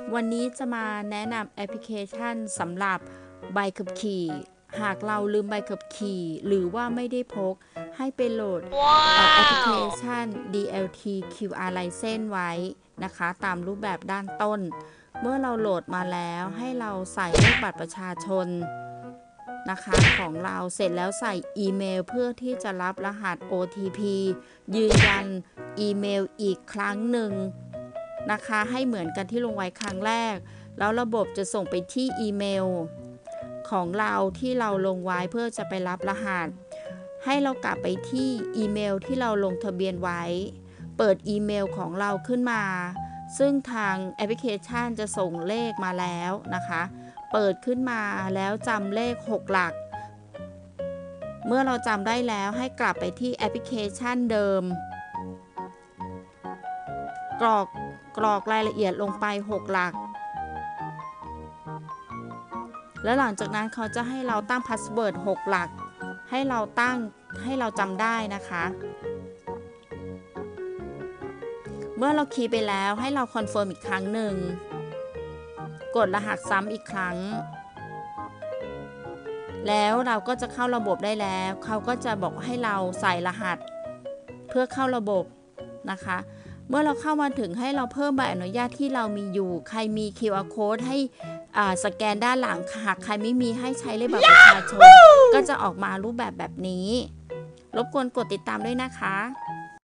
วันนี้จะมาแนะนำแอปพลิเคชันสำหรับใบขับขี่หากเราลืมใบขับขี่หรือว่าไม่ได้พกให้ไปโหลดแอปพลิเคชัน DLT QR License ไว้นะคะตามรูปแบบด้านต้นเมื่อเราโหลดมาแล้วให้เราใส่เลขบัตรประชาชนนะคะของเราเสร็จแล้วใส่อีเมลเพื่อที่จะรับรหัส OTP ยืนยันอีเมลอีกครั้งหนึ่งนะคะให้เหมือนกันที่ลงไว้ครั้งแรกแล้วระบบจะส่งไปที่อีเมลของเราที่เราลงไว้เพื่อจะไปรับรหัสให้เรากลับไปที่อีเมลที่เราลงทะเบียนไว้เปิดอีเมลของเราขึ้นมาซึ่งทางแอปพลิเคชันจะส่งเลขมาแล้วนะคะเปิดขึ้นมาแล้วจำเลข6หลักเมื่อเราจำได้แล้วให้กลับไปที่แอปพลิเคชันเดิมกรอกรายละเอียดลงไป6หลักแล้วหลังจากนั้นเขาจะให้เราตั้งพาสเวิร์ด6หลักให้เราจำได้นะคะเมื่อเราคีย์ไปแล้วให้เราคอนเฟิร์มอีกครั้งหนึ่งกดรหัสซ้ำอีกครั้งแล้วเราก็จะเข้าระบบได้แล้วเขาก็จะบอกให้เราใส่รหัสเพื่อเข้าระบบนะคะเมื่อเราเข้ามาถึงให้เราเพิ่มใบอนุญาตที่เรามีอยู่ใครมี QR Code ให้สแกนด้านหลังหากใครไม่มีให้ใช้เลขบัตรประชาชนก็จะออกมารูปแบบนี้รบกวนกดติดตามด้วยนะคะ